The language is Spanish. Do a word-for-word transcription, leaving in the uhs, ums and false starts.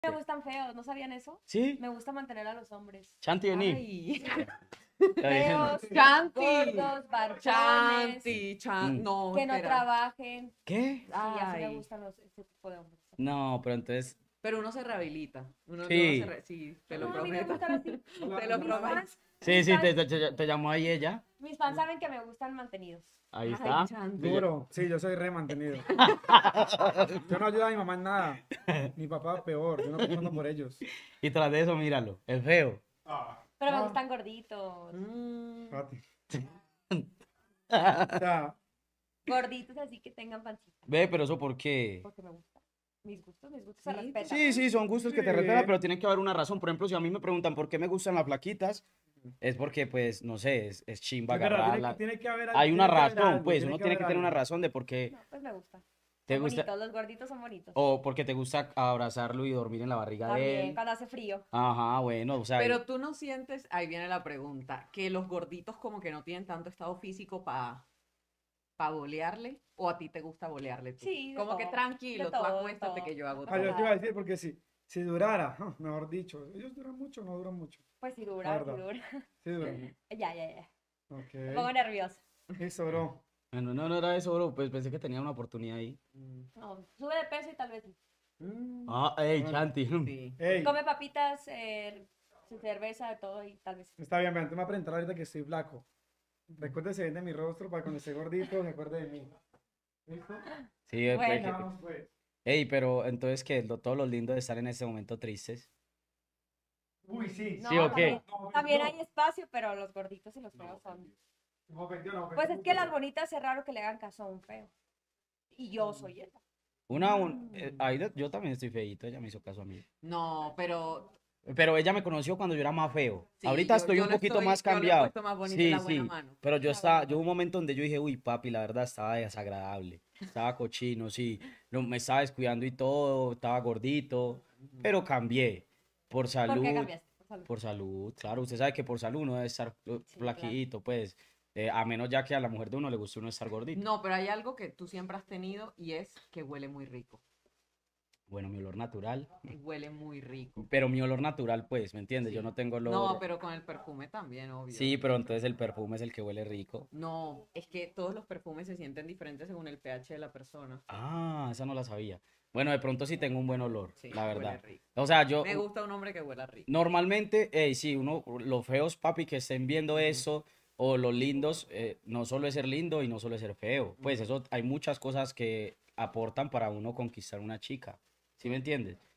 Me gustan feos, ¿no sabían eso? ¿Sí? Me gusta mantener a los hombres. Chanti, vení. Ay. Está diciendo. Feos, Chanti. gordos, barbones, Chanti, chan... Mm. No, que no espera. trabajen. ¿Qué? Sí, así me Ay. gustan los, ese tipo de hombres. No, pero entonces... Pero uno se rehabilita. Uno Sí. luego se re- sí, te lo No, a mí me prometo. gustan así. Te lo Mis prometo. fans, Sí, mis sí, te, fans- te, te llamó ahí ella. mis fans saben que me gustan mantenidos. Ahí Ay, está. Chanti. Duro. Sí, yo soy re mantenido. Yo no ayudo a mi mamá en nada. Mi papá peor. Yo no respondo por ellos. Y tras de eso, míralo, es feo. Pero me Ah. gustan gorditos. Mm. Pati. O sea, Gorditos así que tengan pancita. Ve, pero eso ¿por qué? Porque me gusta. Mis gustos, mis gustos se Sí, respetan. Sí, sí, son gustos que te Sí. respetan, pero tiene que haber una razón. Por ejemplo, si a mí me preguntan por qué me gustan las flaquitas, es porque, pues, no sé, es, es chimba es verdad, tiene, agarrarla. que- tiene que haber Hay una tiene que haber razón, algo, pues, uno tiene que haber tener una algo. razón de por qué No, pues me gusta. te Son gusta, bonitos, los gorditos son bonitos. o porque te gusta abrazarlo y dormir en la barriga de También, él. cuando hace frío. Ajá, bueno, o sea, Pero tú no sientes, ahí viene la pregunta, que los gorditos como que no tienen tanto estado físico para pa bolearle, o a ti te gusta bolearle tú. Sí, de Como que todo, tranquilo, de tú todo, de acuéstate todo, que yo hago de Ah, yo todo. te iba a decir porque si, si durara, ah, mejor dicho, ellos duran mucho o no duran mucho. Pues sí La dura, sí verdad. dura. Sí duran. Ya, ya, ya. Me Ok. pongo nerviosa. Eso, bro. bueno, no, no era eso, bro, pues pensé que tenía una oportunidad ahí. Mm, No, sube de peso y tal vez sí. mm, Ah, ey, Bueno. Chanti. sí. Ey, Come papitas, eh, cerveza, de todo y tal vez sí. está bien, pero antes me va a preguntar ahorita que estoy flaco. Recuérdese bien de mi rostro para cuando esté gordito se acuerde de mí. ¿Listo? Sí, eh, pues, Bueno. que- Vamos, pues. ey, pero entonces que lo, todo lo lindo de estar en este momento tristes. Uy, sí. No, ¿Sí o qué? también, No, también no. hay espacio, pero los gorditos y los feos son. No, ofendió, no, Pues es ofendió que mucho. las bonitas es raro que le hagan caso a un feo. Y yo soy esa. Una, un, eh, ahí de- yo también estoy feíto, ella me hizo caso a mí. No, pero Pero ella me conoció cuando yo era más feo. sí, Ahorita yo- estoy yo un lo poquito estoy- más yo lo he cambiado. puesto más bonito Sí, en la buena sí. mano. Pero yo La estaba, buena yo hubo un momento donde yo dije, uy, papi, la verdad estaba desagradable. Estaba cochino, sí. No, me estaba descuidando y todo, estaba gordito. Pero cambié. Por ¿Por qué salud. cambiaste? Por salud. Por salud, claro. Usted sabe que por salud uno debe estar eh, Sí, flaquito, pues. Eh, a menos ya que a la mujer de uno le guste uno estar gordito. No, pero hay algo que tú siempre has tenido y es que huele muy rico. Bueno, mi olor natural. Huele muy rico. Pero mi olor natural, pues, ¿me entiendes? Yo Sí. no tengo olor. No, pero con el perfume también, obvio. Sí, pero entonces el perfume es el que huele rico. No, es que todos los perfumes se sienten diferentes según el pH de la persona. Ah, esa no la sabía. Bueno, de pronto sí tengo un buen olor, Sí, la huele verdad. rico. O sea, yo Me gusta un hombre que huela rico. normalmente, ey, sí, uno, los feos, papi, que estén viendo Ujú. eso, o los lindos, eh, no solo es ser lindo y no solo es ser feo. Pues eso, hay muchas cosas que aportan para uno conquistar una chica. ¿Sí me entiendes?